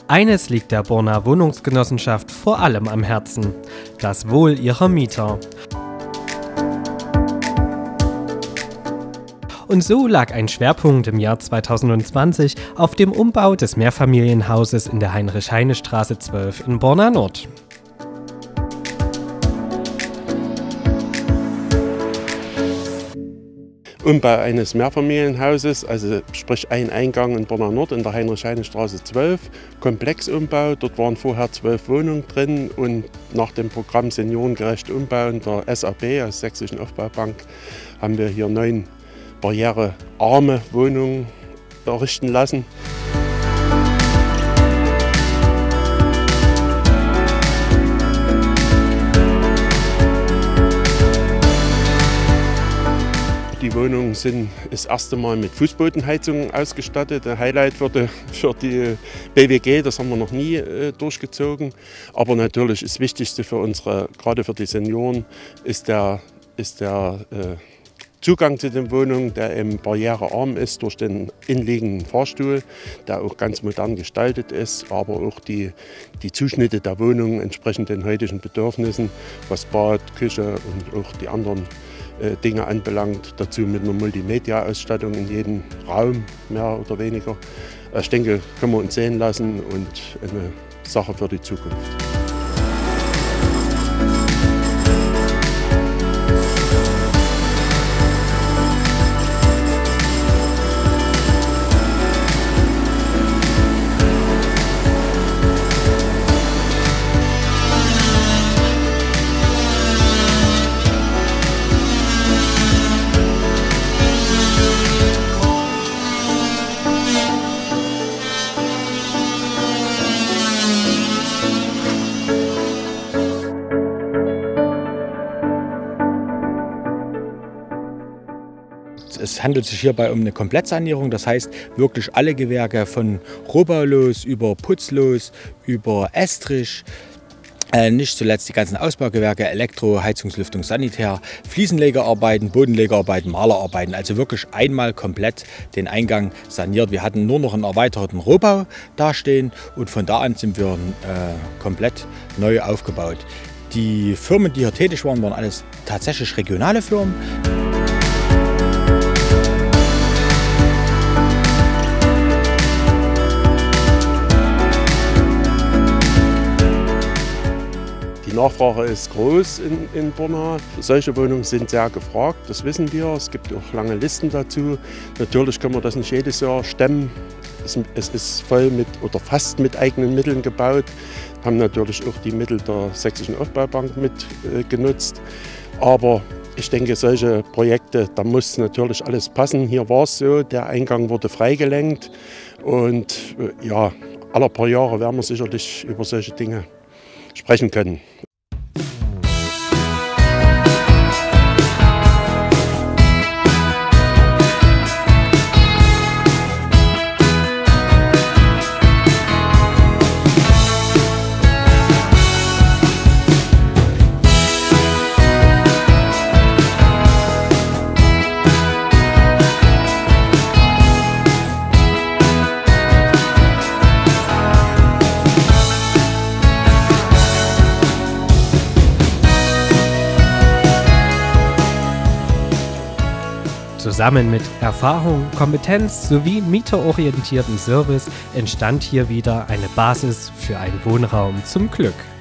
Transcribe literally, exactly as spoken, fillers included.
Eines liegt der Borner Wohnungsgenossenschaft vor allem am Herzen: das Wohl ihrer Mieter. Und so lag ein Schwerpunkt im Jahr zweitausendzwanzig auf dem Umbau des Mehrfamilienhauses in der Heinrich-Heine-Straße zwölf in Borna Nord. Umbau eines Mehrfamilienhauses, also sprich ein Eingang in Borna Nord in der Heinrich-Heine-Straße zwölf, Komplexumbau. Dort waren vorher zwölf Wohnungen drin und nach dem Programm Seniorengerecht Umbauen der S A B, der Sächsischen Aufbaubank, haben wir hier neun barrierearme Wohnungen errichten lassen. Die Wohnungen sind das erste Mal mit Fußbodenheizung ausgestattet. Der Highlight wurde für die B W G, das haben wir noch nie äh, durchgezogen. Aber natürlich das Wichtigste für unsere, gerade für die Senioren, ist der, ist der äh, Zugang zu den Wohnungen, der eben barrierearm ist durch den inliegenden Fahrstuhl, der auch ganz modern gestaltet ist, aber auch die, die Zuschnitte der Wohnungen entsprechend den heutigen Bedürfnissen, was Bad, Küche und auch die anderen Dinge anbelangt, dazu mit einer Multimedia-Ausstattung in jedem Raum, mehr oder weniger. Ich denke, können wir uns sehen lassen und eine Sache für die Zukunft. Es handelt sich hierbei um eine Komplettsanierung, das heißt wirklich alle Gewerke von rohbaulos über putzlos, über Estrich, äh, nicht zuletzt die ganzen Ausbaugewerke, Elektro, Heizungslüftung, Sanitär, Fliesenlegerarbeiten, Bodenlegerarbeiten, Malerarbeiten, also wirklich einmal komplett den Eingang saniert. Wir hatten nur noch einen erweiterten Rohbau dastehen und von da an sind wir äh, komplett neu aufgebaut. Die Firmen, die hier tätig waren, waren alles tatsächlich regionale Firmen. Die Nachfrage ist groß in, in Borna. Solche Wohnungen sind sehr gefragt, das wissen wir. Es gibt auch lange Listen dazu. Natürlich können wir das nicht jedes Jahr stemmen. Es, es ist voll mit oder fast mit eigenen Mitteln gebaut. Wir haben natürlich auch die Mittel der Sächsischen Aufbaubank mit äh, genutzt. Aber ich denke, solche Projekte, da muss natürlich alles passen. Hier war es so, der Eingang wurde freigelenkt. Und äh, ja, alle paar Jahre werden wir sicherlich über solche Dinge sprechen können. Zusammen mit Erfahrung, Kompetenz sowie mieterorientierten Service entstand hier wieder eine Basis für einen Wohnraum zum Glück.